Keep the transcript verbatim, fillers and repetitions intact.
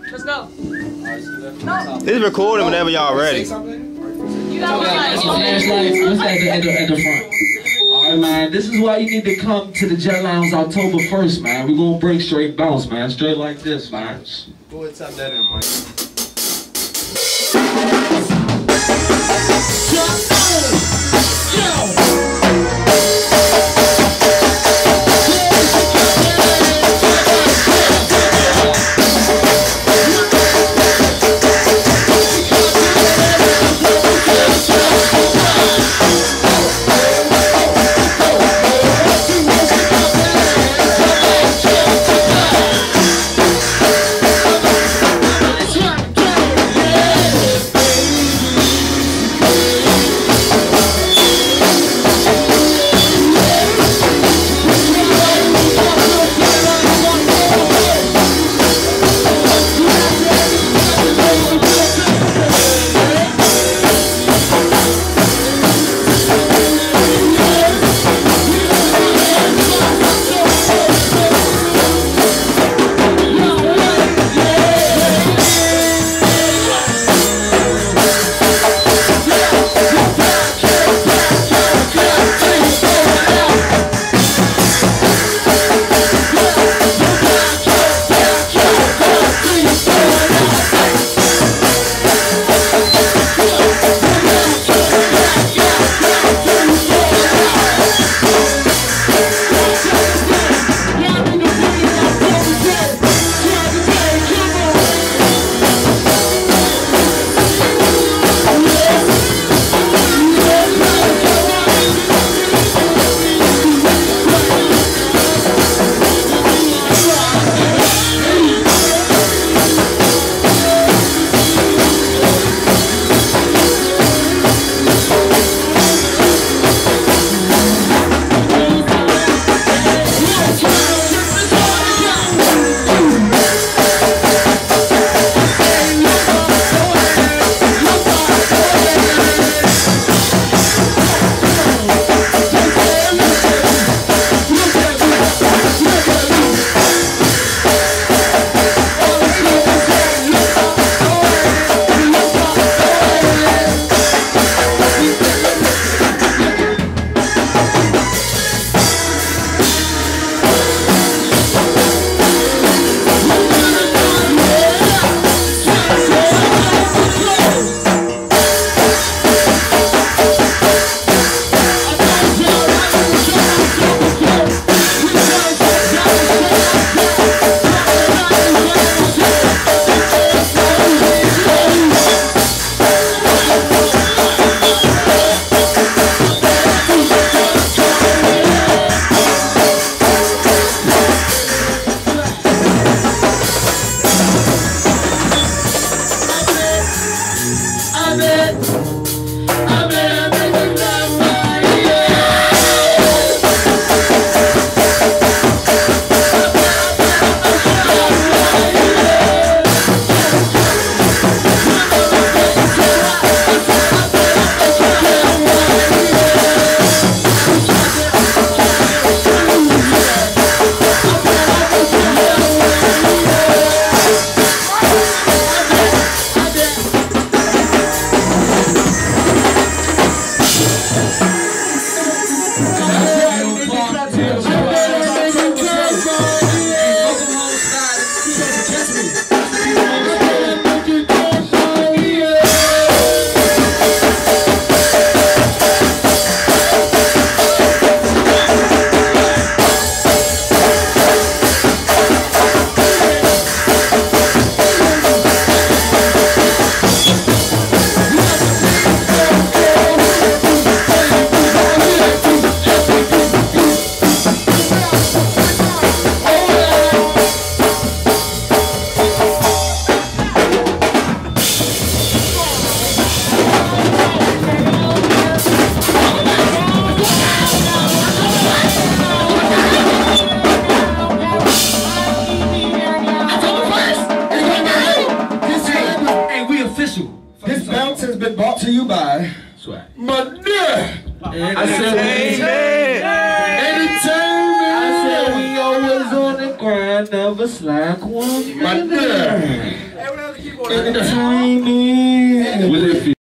Let's go. No. This is recording whenever y'all ready. You got one light. Flashlight. What's that at the, at the front? All right, man. This is why you need to come to the Jet Lounge October first, man. We're gonna bring straight bounce, man. Straight like this, man. Go ahead, tap that in, Mike. I never slack one But minute. good. In the timing. With it